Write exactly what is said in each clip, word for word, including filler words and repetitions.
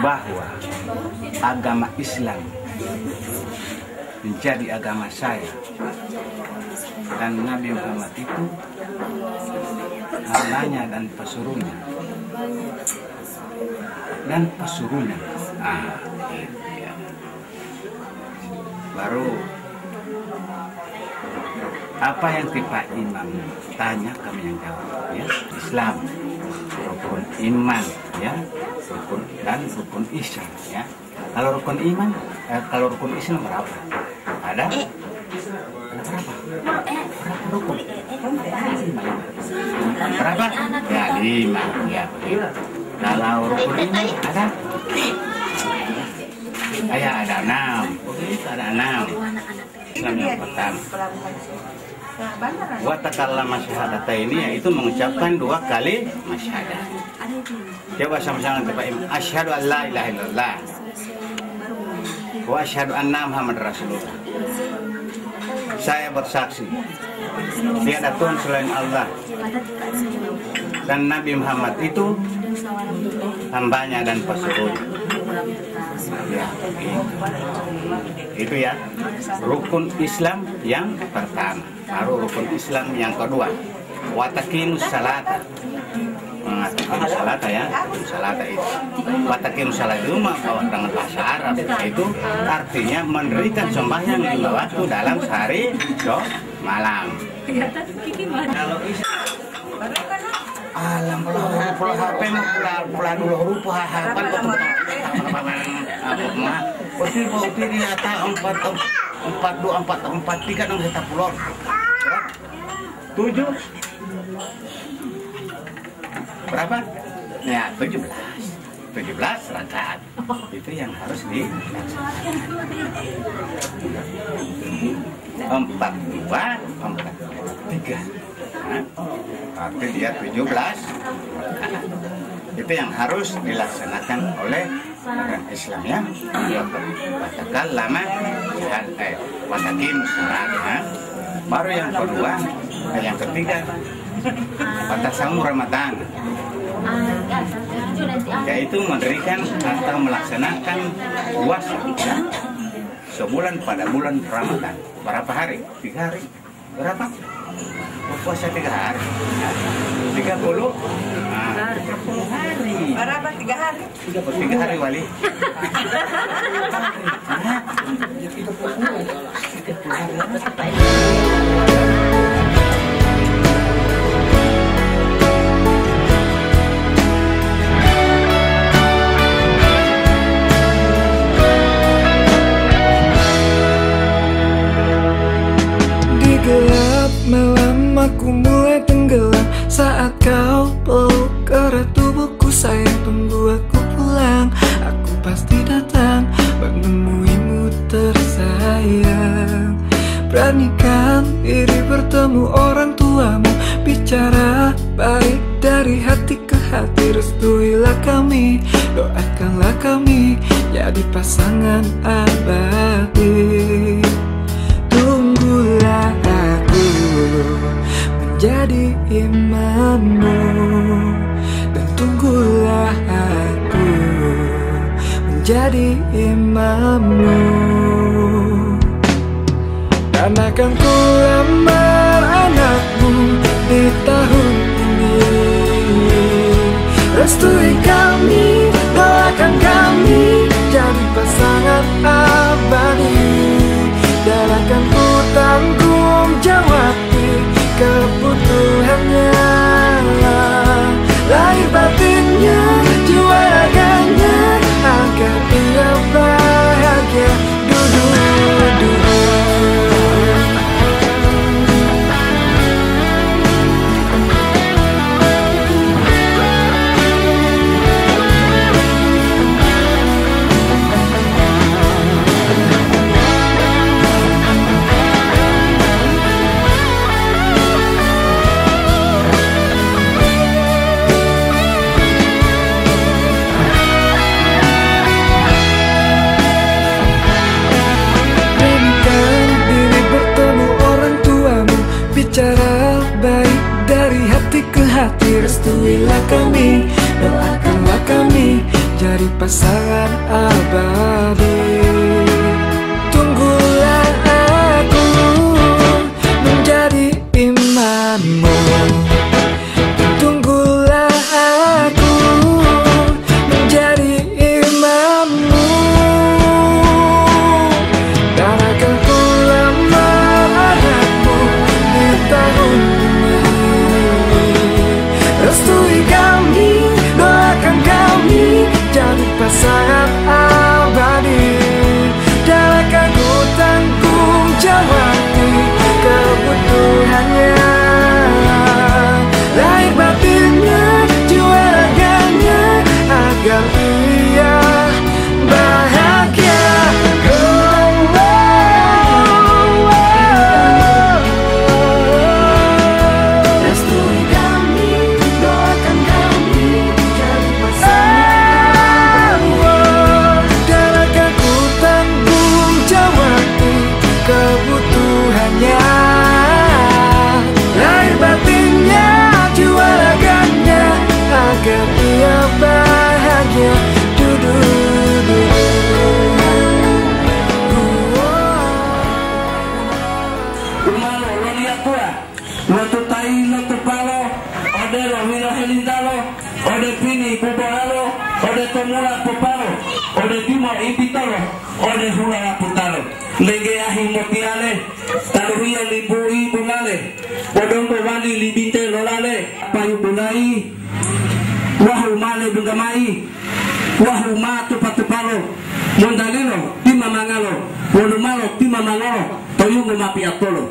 bahwa agama Islam menjadi agama saya dan Nabi Muhammad itu hambanya dan pesuruhnya dan pesuruhnya. Ah, itu ya. Baru apa yang Pak Imam tanya kami yang jawab, ya. Islam, rukun iman, ya, rukun dan rukun Islam, ya. Kalau rukun iman, eh, kalau rukun Islam berapa? Ada? Ada berapa? Berapa rukun? Berapa? Ya lima, ya begitu. Kalau rukun iman ada? Ya ada enam, begitu ada enam. Islam yang pertama. Wa takallama syahadataini, yaitu mengucapkan dua kali masyahadat. Coba sama-sama Pak Imam. Asyhadu an la ilaha illallah wa asyhadu anna Muhammadar Rasulullah. Saya bersaksi tiada Tuhan selain Allah dan Nabi Muhammad itu hambanya dan pesuruhnya. Ya, gitu. Itu ya rukun Islam yang pertama. Baru rukun Islam yang kedua, wataqimus salata. Wataqimus salata, ya, salata itu. Wataqimus salata itu mah dengan bahasa Arab, itu artinya mendirikan sembahyang lima waktu dalam sehari do malam. Kalau alam pulau pulau H P mah pulau pulau dulu huruf harapan kok apa mah pasti mau pilih atau empat empat dua empat empat tiga enam satu pulau tujuh berapa? Ya tujuh belas tujuh belas rakaat itu yang harus dilaksanakan. Empat dua empat tiga. Arti dia tujuh belas rakaat. Itu yang harus dilaksanakan oleh orang Islam, ya. Katakan lama eh wataqimus salata. Baru yang kedua, yang ketiga batasam Ramadan, yaitu mendirikan atau melaksanakan puasa, ya, sebulan pada bulan Ramadan. Berapa hari? Tiga hari. Berapa? Puasa tiga hari, tiga puluh, nah, tiga puluh hari. Berapa tiga hari? Tiga puluh tiga hari wali. Di gelap malam aku mulai tenggelam saat kau peluk erat tubuhku. Sayang, tunggu aku pulang, aku pasti datang menemuimu tersayang. Beranikan diri bertemu orang tuamu, bicara baik dari hati ke hati. Restuilah kami, doakanlah kami jadi pasangan abadi. Tunggulah aku menjadi imammu, dan tunggulah aku menjadi imammu. Dan akan ku lamar anakmu di tahun ini. Restui kami, doakan kami jadi pasangan abadi. Dan akan ku tanggung jawab kebutuhannya, lahir batinnya, jiwa raganya, agar ia bahagia dulu-dulu. Bicara baik dari hati ke hati. Restuilah kami, doakanlah kami jadi pasangan kenangan abadi. Tunggulah aku menjadi imammu. Tunggulah aku menjadi imammu. Dan akan ku lamaranmu di tahun ini. Restui kami, doakan kami jadi pasangan abadi. Dan akan ku tanggung jawab kebutuhannya, lahir batinnya, jiwa raganya, agar ia bahagia. Oh, oh, oh. Restui kami, doakan kami jadi pasangan. Dan akan ku tanggung jawab kebutuhannya, lahir batinnya, jiwa raganya, agar ia bahagia. Dudu, dudu. Umalo, lo lihat tua, lo tu tai, lo tu palo, ode lo hilo helindalo, ode pini puporalo, ode tomula popalo, ode timo impitalo, ode hula putalo, lege ahi motiale, taluhia libu ibu ngale, podongo wali libinte lolale, payu bulai, wahu male bungamai, wahu matu patupalo, mondalilo, tima mangalo, wolumalo, tima mangalo, toyungo mapi atolo.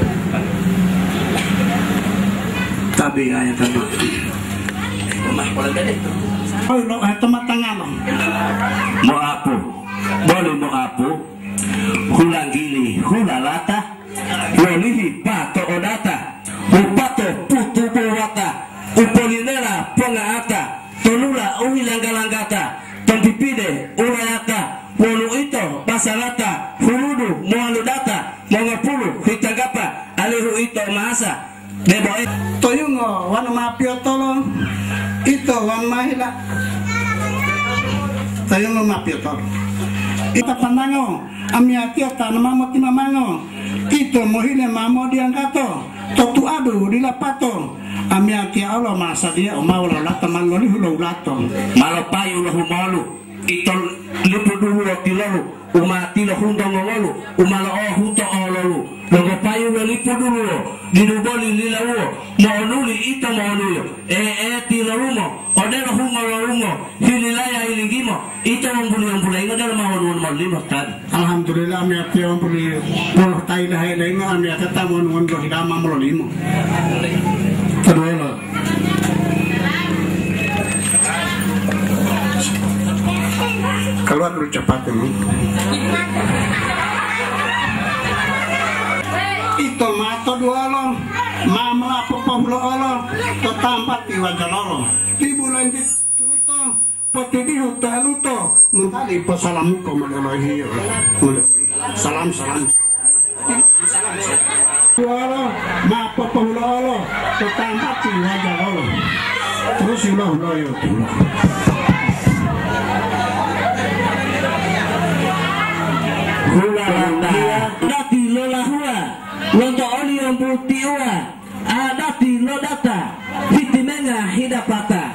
Tabi ngaya tama. Rumah pola gede. Oh, no, itu matangano. Mo apo, boleh mo apo, hulang gini, hulalata, wolihi pato odata, upato putu powata, upolinera pongaata, tonula uhilangalanggata, tompipide urayata, wolu ito basalata, huludu moaludata, mongapulu hitagapa, alihu ito maasa. Deboy toyungo wan mapio tolo ito wan mahila toyungo mapio tolo ita pandango amiatio tan mamo tima mango ito mohile mamo diangkato totu adu dilapato amiatia Allah masa dia umawla lata mangoli hulo lato malapayu lahu malu ito lipu dulu tilalu umati lo hundo ngolu umalo oh huto ololu logo payu lo lipu dulu dinuboli lilawo maonuli ito maonuli eh eh tilarumo odelo humo larumo hililaya hilingimo ito membuli membuli ingo dalam mahon mahon lima tadi. Alhamdulillah amiati membuli puluh tai dah ada ingo amiati tamu mohon lo hidama molo limo kedua lo keluar dulu cepat ini. Itu mato dua lo, mamla popoblo lo, tetampat di wajah lo. Di bulan di luto, poti di luto luto. Mentali pesalam ko malalahi. Salam salam. Dua lo, ma popoblo lo, tetampat di wajah lo. Terus ulah ulah yo. Dati lola hua, lonto oli yang putih hua, adati lodata, vitimenya hidapata.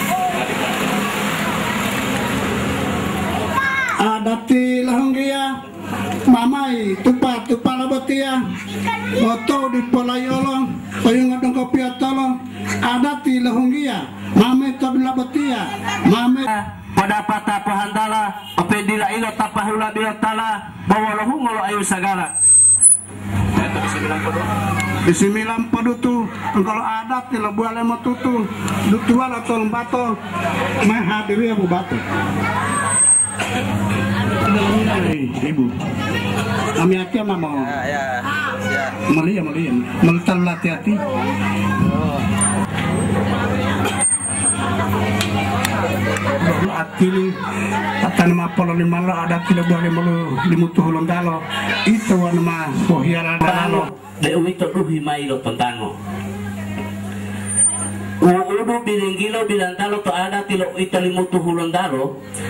Adati lahonggia, mamai tupa tupa labotia, oto di polayolo, payung adong kopi atolo, adati lahonggia, mamai tabla botia, mamai pada patah pahandala, apabila ilo tapahula biotala, bawa lohung ngolo ayu sagala. Di sembilan padutu, kalau adat di lebuale matutu, dutua la tolong bato, mah hadiri abu batu. Ibu, kami hati ama mau. Ya, ya. Melia melia, melihat hati-hati. Akili akan mapolo lima lo ada kilo dua lima lo limu tuh londalo itu nama pohiara dalo dewi itu ruhi mailo pentango udu biling kilo bilang talo to ada kilo itu limu tuh londalo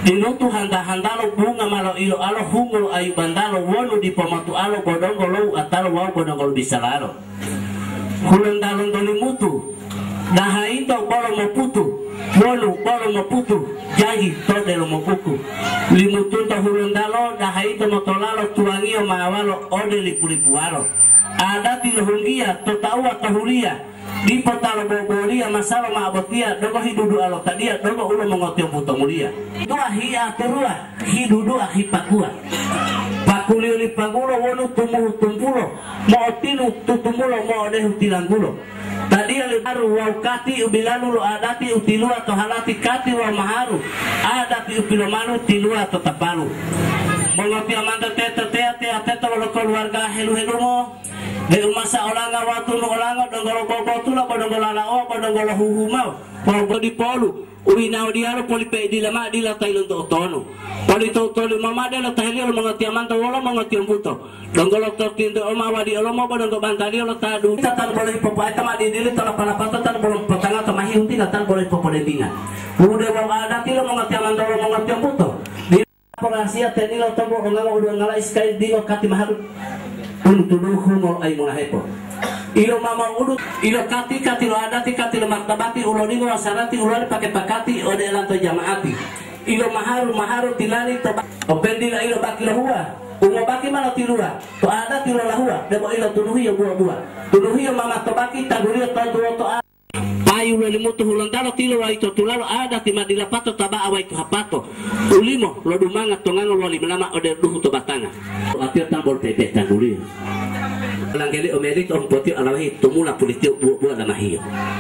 Dinutu handa-handalo bunga malo ilo alo humul ayu bandalo wonu di pomatu alo godonggolo atalo wau godonggolo bisalalo. Hulang dalon doni mutu. Daha ito bolo maputu. Wonu bolo maputu. Jangi tode lo mapuku. Limutun to hulang dalo daha ito motolalo tuangio maawalo ode lipu-lipualo. Ada tilahungia totaua tahulia. Di potalo bobolia masalah maabotia dogo hidudu alo tadia dogo ulo mengotio buto mulia dua hiya terua hidudu ahipakua pakuli li pagulo wonu tumuhu tumpulo mo tinu tutumulo mo dehu tilangulo tadia li haru wau kati ubilalu lo adati utilua to halati kati wau maharu adati upilomanu tilua to tapalu mengotio amanda tete tete tete walo keluarga helu-helu mo di masa olanga waktu no olanga donggolo bobo tula bodonggolo lao bodonggolo huhumau polo di polu uinau diaro poli pe di lama di la tailon to tono poli to to mama de la tailio mangati amanta wala mangati ambuto donggolo to kindo oma wadi olomo bodongo bantali lo tadu tatan boleh popo eta ma di dili tala pala pata tan boleh potanga to mahi unti tan boleh popo de dinga ude bawa ada tilo mangati amanta wala mangati ambuto di rahasia tenilo to bo ngala udah ngala iskai dilo kati maharu untuduhum ay munahepo ilo mama udut ilo kati kati lo adati kati lo martabati ulo ningo asarati ulo pakai pakati ode lanto jamaati ilo maharu maharu tilani to opendila ilo baki lo huwa umo baki mana tilura to adati lo lahua debo ilo tuduhi yo buah buah tuduhi yo mama to baki taguri to duo to ayu lo limutu hulandalo tilo wa ito tulalo adati madila pato taba awa itu hapato ulimo lo dumanga tongano lo limalama ode duhu to batanga atio tambor pepe taguri langgeli omedik om poti alawi tumula politik buah-buah dan mahio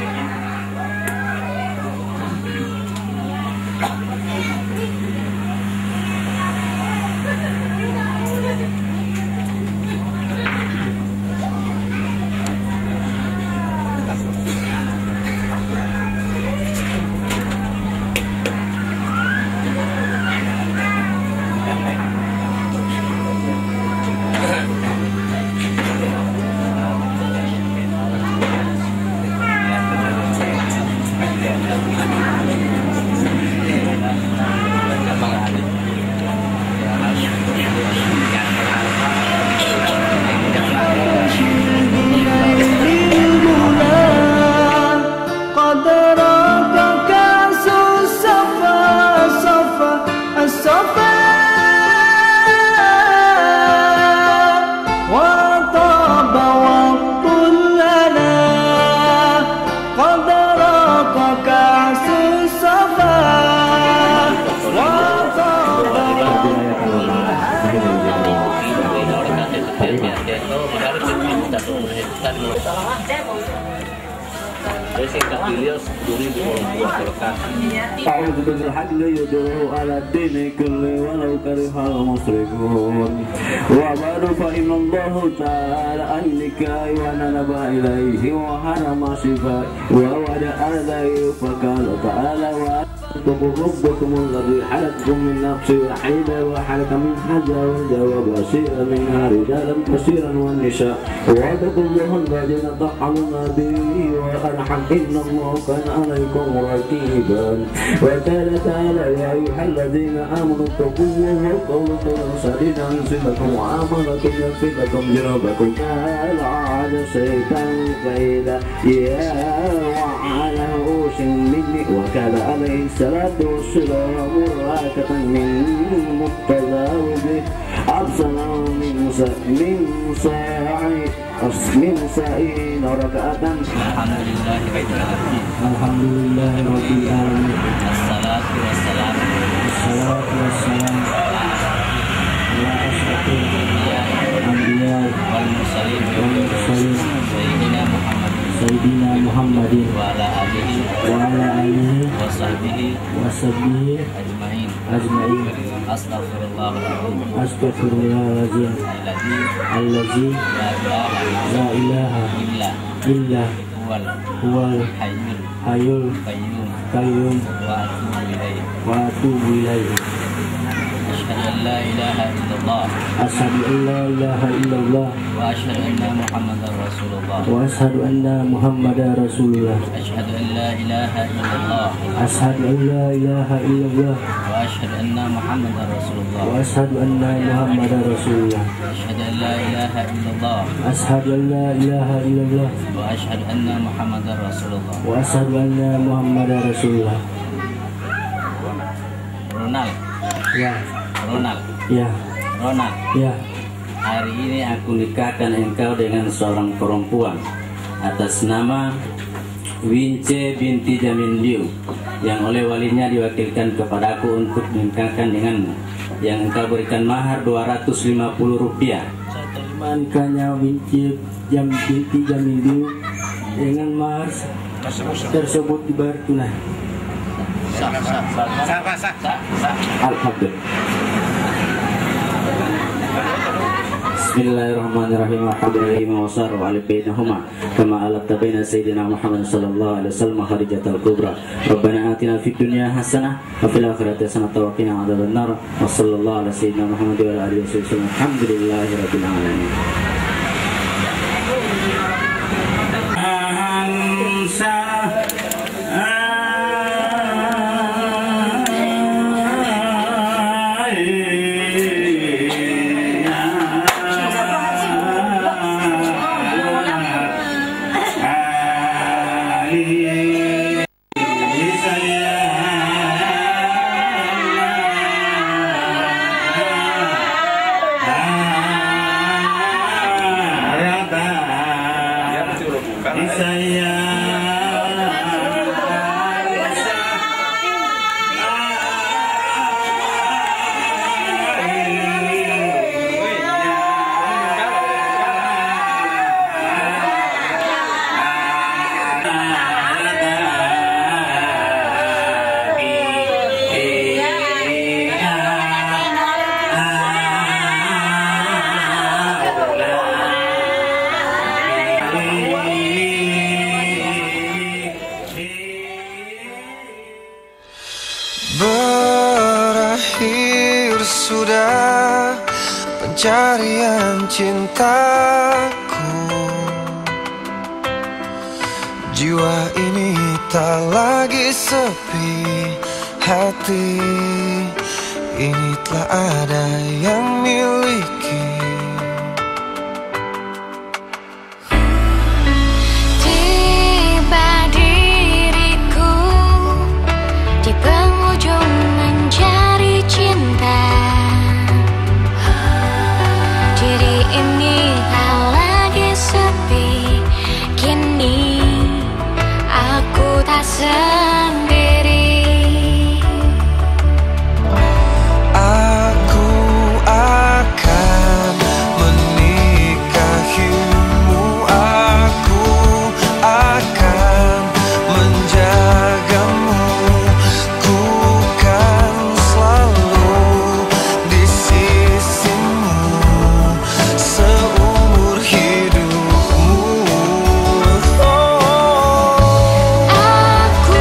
أعوذ بالحق يدعو على الدين كله ولو كره المشركون وبعد فإن الله تعالى أنك وننب إليه وحرم شفاء ووعد عليه فقال تعالى وأنتم ربكم الذي خلقكم من نفس واحدة وخلق منها زوجها وبشر منها رجالا كثيرا والنساء واتقوا الله الذين تطهرون به وأرحم إن الله كان عليكم رقيبا وقال تعالى يا أيها الذين آمنوا اتقوا الله وقولوا سديدا يصلح لكم وأعمالكم يغفر لكم ذنوبكم قال على الشيطان فإذا يا وعلى رؤوس مني وكان عليه الصلاة والسلام مراكة من متزاوج أبصر من من صاعي من سائين ركعة الحمد لله رب العالمين الحمد لله رب العالمين الصلاة والسلام الصلاة والسلام على أشرف الأنبياء والمرسلين والمرسلين سيدنا محمد سيدنا محمد وعلى آله وعلى آله وصحبه وصحبه أجمعين أجمعين أستغفر الله العظيم أستغفر الله العظيم الذي الذي لا إله لا إله إلا إلا هو هو الحي الحي القيوم القيوم وأتوب إليه وأتوب إليه أشهد أن la ilaha illallah أشهد أن لا إله إلا الله wa asyhadu anna Muhammadar Rasulullah وأشهد أن محمدا رسول الله asyhadu an la ilaha illallah أشهد أن لا إله إلا الله wa asyhadu anna Muhammadar Rasulullah وأشهد أن محمدا رسول الله asyhadu an la ilaha illallah أشهد أن لا إله إلا الله wa asyhadu anna Muhammadar Rasulullah. وأشهد أن محمدا رسول الله. Ronald, Ya, Ronald, ya, Ronald. ya. Hari ini aku nikahkan engkau dengan seorang perempuan atas nama Wince binti Jamin Liu yang oleh walinya diwakilkan kepadaku untuk menikahkan denganmu, yang engkau berikan mahar dua ratus lima puluh rupiah. Saya terima nikahnya Winci Jam binti Jamiliu dengan mahar tersebut dibayar tunai. Sah, sah, sah, sah, sah, sah, sah. Alhamdulillah. Bismillahirrahmanirrahim. Alhamdulillahi wa sallu ala bainahuma kama ala tabaina sayyidina Muhammad sallallahu alaihi wasallam kharijatul kubra. Rabbana atina fid dunya hasanah wa fil akhirati hasanah wa qina adzabannar. Wa sallallahu ala sayyidina Muhammad wa ala alihi wasallam. Alhamdulillahi rabbil alamin. Berakhir sudah pencarian cintaku, jiwa ini tak lagi sepi, hati ini telah ada yang miliki. Tiba diriku di penghujung mencari cinta, diri ini tak lagi sepi, kini aku tak sendiri. Aku akan menikahimu, aku akan menjagamu, ku kan selalu di sisimu seumur hidupmu. Oh. Aku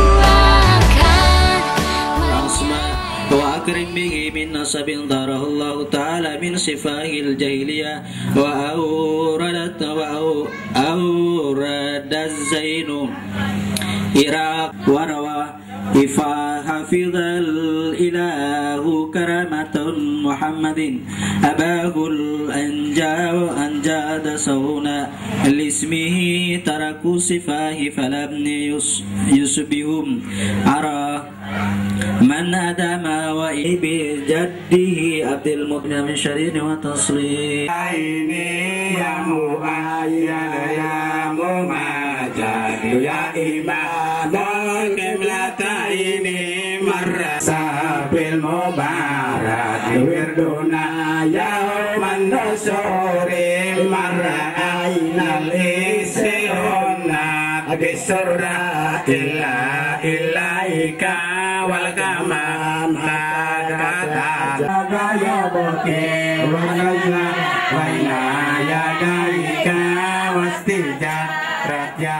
akan Asma wa akrim bihi min nasabin darahullahu ta'ala min sifahil jahiliyah wa awradat wa awradat zainu Iraq wa rawa ifa hafidhal ilahu karamatun Muhammadin abahul anja wa anjada sawna lismihi taraku sifahi falam yus, yusbihum ara man adama wa ibi jaddihi abdil mutmin min syarrin wa taslim. Ini ya mu'ayyad ya mumajad ya imam qiblat ini marasa bil mubarak wirduna yauman nusuri marra ainal isyuna bisurra illa ilaika wal kamam hadata jagaya boke wajna waina ya daika wastija raja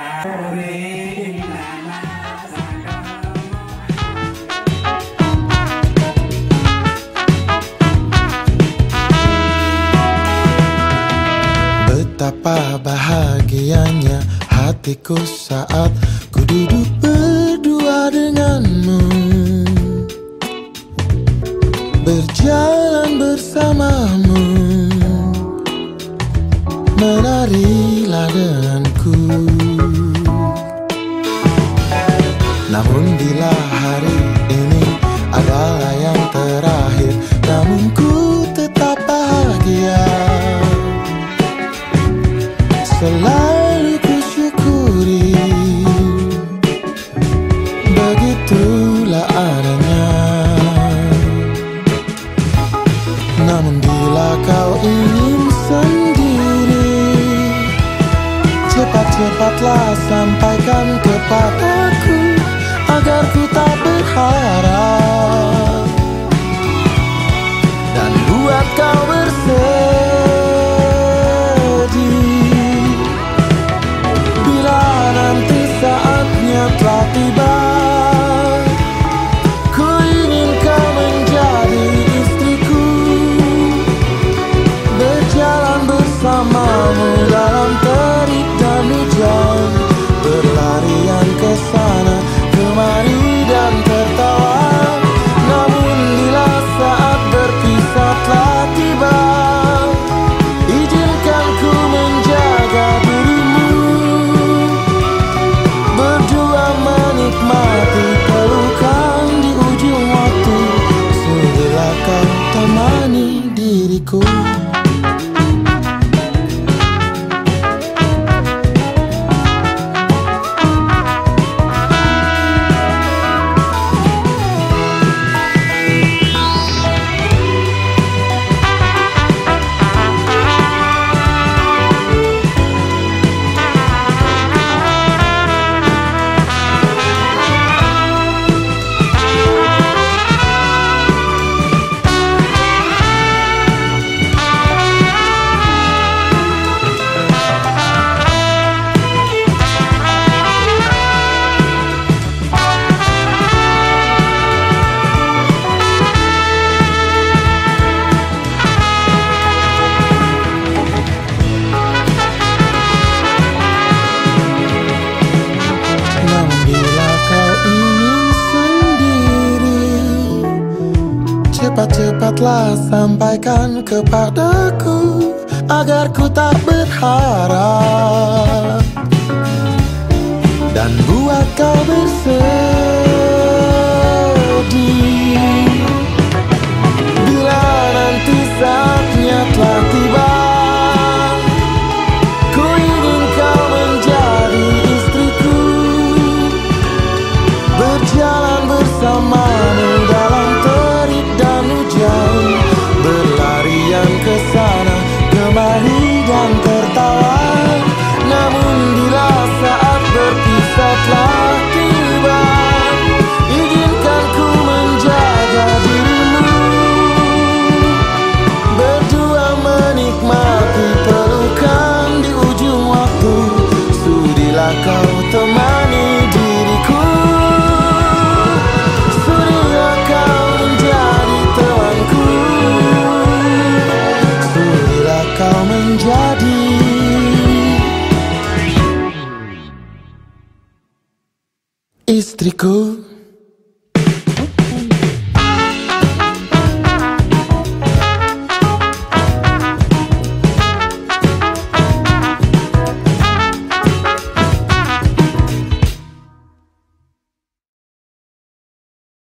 Betapa bahagianya hatiku saat ku duduk berdua denganmu, berjalan bersamamu, menarilah denganku. Namun bila hari ini adalah yang terakhir, namun ku tetap bahagia. Selalu ku syukuri, begitulah adanya. Namun bila kau ingin sendiri, cepat-cepatlah sampaikan kepadaku, agar ku tak berharap dan buat kau bersedih. Bila nanti saatnya telah tiba, ku ingin kau menjadi istriku, berjalan bersamamu dalam terik dan hujan, berlarian ke sana kemari dan tertawa. Namun bila saat berpisah telah tiba, izinkan ku menjaga dirimu, berdua menikmati pelukan di ujung waktu. Sudilah kau temani diriku. Cepat-cepatlah sampaikan kepadaku, agar ku tak berharap dan buat kau bersedih. Bila nanti saatnya telah tiba, ku ingin kau menjadi istriku, berjalan bersamamu dalam terik dan hujan, berlarian ke sana kemari dan tertawa. Namun bila saat berpisah telah tiba, izinkan ku menjaga dirimu, berdua menikmati pelukan di ujung waktu. Sudilah kau temani diriku, sudilah kau menjadi temanku, sudilah kau menjadi istriku.